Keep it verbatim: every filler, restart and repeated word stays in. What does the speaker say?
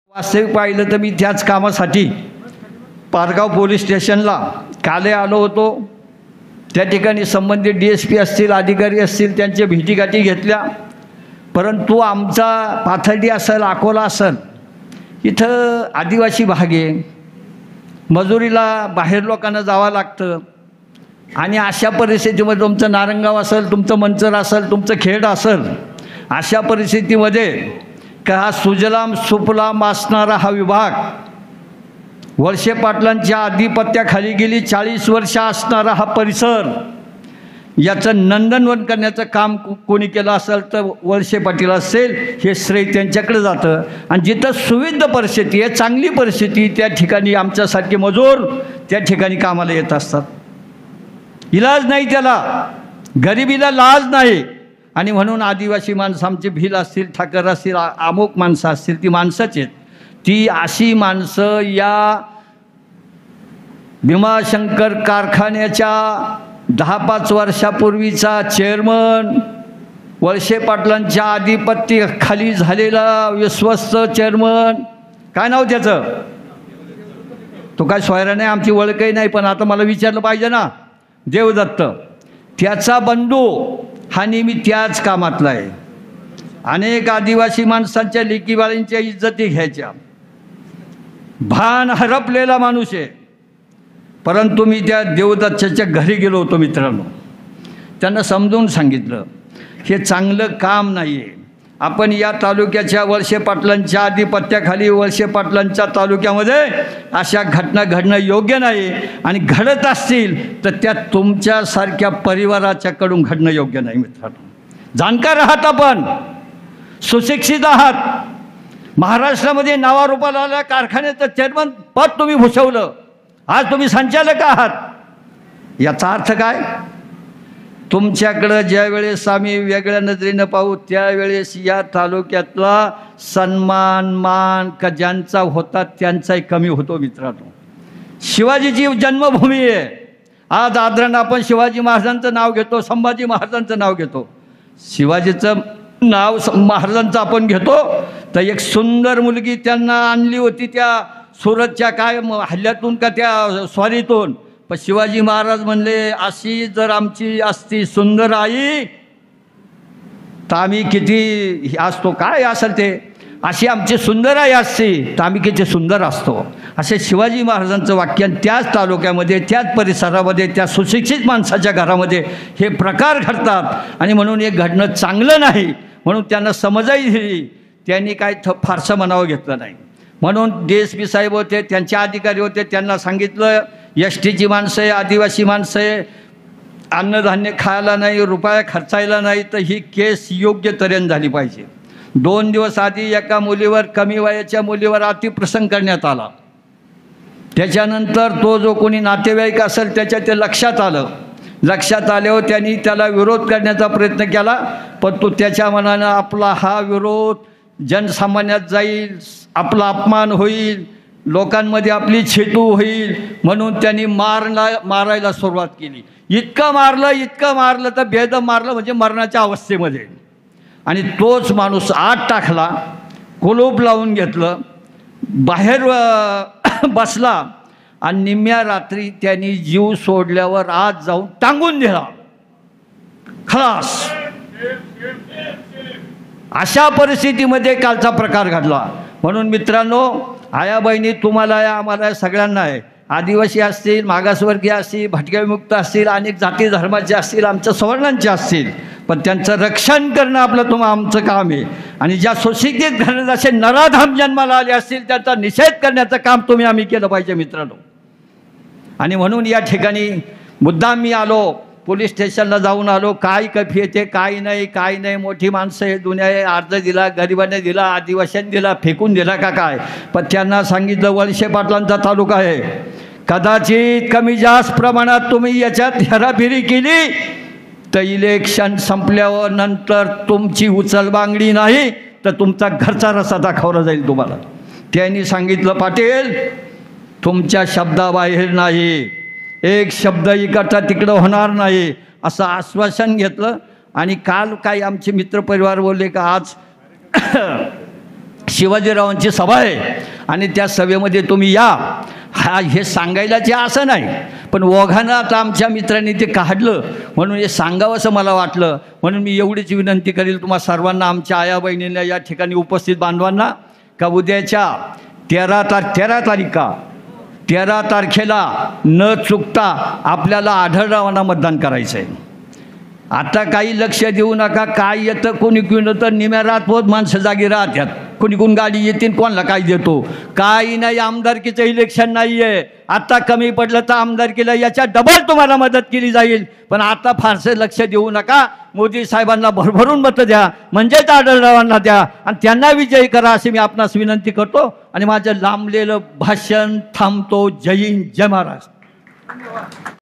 वास्तविक पाहिलं तर मी त्याच कामासाठी पारगाव पोलीस स्टेशनला काले आलो होतो। त्या ठिकाणी संबंधित डी एस पी असतील, अधिकारी असतील, त्यांच्या भेटीगाठी घेतल्या। परंतु आमचा पाथर्डी असेल, अकोला असेल, इथं आदिवासी भाग आहे, मजुरीला बाहेर लोकांना जावं लागतं आणि अशा परिस्थितीमध्ये तुमचं नारंगाव असेल, तुमचं मंचर असेल, तुमचं खेड असेल, अशा परिस्थितीमध्ये का हा सुजलाम सुफलाम असणारा हा विभाग वळसे पाटलांच्या आधिपत्याखाली गेली चाळीस वर्ष असणारा हा परिसर याचं नंदनवन करण्याचं काम कोणी केलं असेल तर वळसे पाटील असेल, हे श्रेय त्यांच्याकडे जातं। आणि जिथं सुविध परिस्थिती आहे, चांगली परिस्थिती, त्या ठिकाणी आमच्यासारखे मजूर त्या ठिकाणी कामाला येत असतात। इलाज नाही त्याला, गरिबीला लाज नाही। आणि म्हणून आदिवासी माणसं आमची भिल असतील, ठाकर असतील, अमुक माणसं असतील, ती माणसंच आहेत। ती अशी माणसं या भीमाशंकर कारखान्याच्या दहा पाच वर्षापूर्वीचा चेअरमन, वळसे पाटलांच्या आधिपत्याखाली झालेला विश्वस्त चेअरमन, काय नाव त्याचं, तो काय सोयरा नाही, आमची ओळखही नाही, पण आता मला विचारलं पाहिजे ना, देवदत्त, त्याचा बंधू हा नेहमी त्याच कामातला आहे। अनेक आदिवासी माणसांच्या लेकीबाळींच्या इज्जती घ्यायच्या, भान हरपलेला माणूस आहे। परंतु मी त्या देवदत्ताच्या घरी गेलो होतो मित्रांनो, त्यांना समजून सांगितलं हे चांगलं काम नाही आहे। आपण या तालुक्याच्या वळसे पाटलांच्या आधिपत्याखाली वळसे पाटलांच्या तालुक्यामध्ये अशा घटना घडणं योग्य नाही, आणि घडत असतील तर त्या तुमच्यासारख्या परिवाराच्याकडून घडणं योग्य नाही। मित्रांनो, जाणकार आहात, आपण सुशिक्षित आहात, महाराष्ट्रामध्ये नावारूपाला आल्या कारखान्याचं चेअरमन पद तुम्ही भूषवलं, आज तुम्ही संचालक आहात। याचा अर्थ काय, तुमच्याकडं ज्या वेळेस आम्ही वेगळ्या नजरेनं पाहू त्यावेळेस या तालुक्यातला सन्मान मान का ज्यांचा होता त्यांचाही कमी होतो। मित्रांनो, शिवाजीची जन्मभूमी आहे। आज आदरण आपण शिवाजी महाराजांचं नाव घेतो, संभाजी महाराजांचं नाव घेतो, शिवाजीचं नाव महाराजांचं आपण घेतो, तर एक सुंदर मुलगी त्यांना आणली होती त्या सुरतच्या काय हल्ल्यातून का त्या स्वारीतून, पण शिवाजी महाराज म्हणले अशी जर आमची असती सुंदर आई तर आम्ही किती असतो, काय असेल ते, अशी आमची सुंदर आई असती तर आम्ही किती सुंदर असतो, असे शिवाजी महाराजांचं वाक्य। त्याच तालुक्यामध्ये, त्याच परिसरामध्ये, त्या सुशिक्षित माणसाच्या घरामध्ये हे प्रकार घडतात, आणि म्हणून हे घडणं चांगलं नाही। म्हणून त्यांना समजाई दिली, त्यांनी काय थ फारसं म्हणावं घेतलं नाही। म्हणून डी एस पी साहेब होते, त्यांचे अधिकारी होते, त्यांना सांगितलं एस टीची माणसं आहे, आदिवासी माणसं आहे, अन्नधान्य खायला नाही, रुपया खर्चायला नाही, तर ही केस योग्य तऱ्हेने झाली पाहिजे। दोन दिवस आधी एका मुलीवर, कमी वयाच्या मुलीवर अतिप्रसंग करण्यात आला। त्याच्यानंतर तो जो कोणी नातेवाईक असेल त्याच्या ते लक्षात आलं, लक्षात आल्यावर त्यांनी त्याला विरोध करण्याचा प्रयत्न केला, पण तो त्याच्या मनानं आपला हा विरोध जनसामान्यात जाईल, आपला अपमान होईल, लोकांमध्ये आपली छेतू होईल, म्हणून त्यांनी मारला मारायला सुरुवात केली। इतकं मारलं, इतकं मारलं तर बेदम मारलं, म्हणजे मरणाच्या अवस्थेमध्ये। आणि तोच माणूस आत टाकला, कुलूप लावून घेतलं, बाहेर बसला, आणि निम्म्या रात्री त्यांनी जीव सोडल्यावर आत जाऊन टांगून दिला, खलास। अशा परिस्थितीमध्ये कालचा प्रकार घडला। म्हणून मित्रांनो, आया बहिणी, तुम्हाला आहे, आम्हाला आहे, सगळ्यांना आहे, आदिवासी असतील, मागासवर्गीय असतील, भटक्या विमुक्त असतील, अनेक जाती धर्माचे असतील, आमच्या सवर्णांचे असतील, पण त्यांचं रक्षण करणं आपलं तुम आमचं काम आहे। आणि ज्या सुशिक्षित घरात असे नराधाम जन्माला आले असतील त्यांचा निषेध करण्याचं काम तुम्ही आम्ही केलं पाहिजे मित्रांनो। आणि म्हणून या ठिकाणी मुद्दाम मी आलो, पोलीस स्टेशनला जाऊन आलो, काय कफी येते, काय नाही, काय नाही, मोठी माणसं हे दुनिया आहे, अर्ज दिला, गरिबाने दिला, आदिवासींनी दिला, फेकून दिला का काय, पण त्यांना सांगितलं वळसे पाटलांचा तालुका आहे, कदाचित कमी जास्त प्रमाणात तुम्ही याच्यात हेराफेरी केली तर इलेक्शन संपल्यावर नंतर तुमची उचलबांगडी नाही तर तुमचा घरचा रस्ता दाखवला जाईल तुम्हाला। त्यांनी सांगितलं, पाटील तुमच्या शब्दाबाहेर नाही, एक शब्द इकडचा तिकडं होणार नाही, असं आश्वासन घेतलं। आणि काल काही आमचे मित्रपरिवार बोलले का आज शिवाजीरावांची सभा आहे आणि त्या सभेमध्ये तुम्ही या, हा हे सांगायलाच असं नाही, पण ओघानं आता आमच्या मित्रांनी ते काढलं म्हणून हे सांगावं असं मला वाटलं. म्हणून मी एवढीच विनंती करेल तुम्हा सर्वांना, आमच्या आया बहिणींना, या ठिकाणी उपस्थित बांधवांना, का उद्याच्या तेरा तार तेरा तारीखा तेरा तारखेला न चुकता आपल्याला आढळरावांना मतदान करायचं आहे. आता काही लक्ष देऊ नका, काय येतं कोणी कोणी तर निम्या रातभर माणसं जागी राहतात, कोणी कोण गाडी येतील कोणाला काय देतो, काही नाही. आमदारकीचं इलेक्शन नाही आहे, आता कमी पडलं तर आमदारकीला याच्या डबल तुम्हाला मदत केली जाईल. पण आता फारसं लक्ष देऊ नका, मोदी साहेबांना भरभरून मतं द्या, म्हणजेच आढळरावांना द्या आणि त्यांना विजयी करा अशी मी आपणास विनंती करतो आणि माझं लांबलेलं भाषण थांबतो. जय हिंद, जय महाराष्ट्र.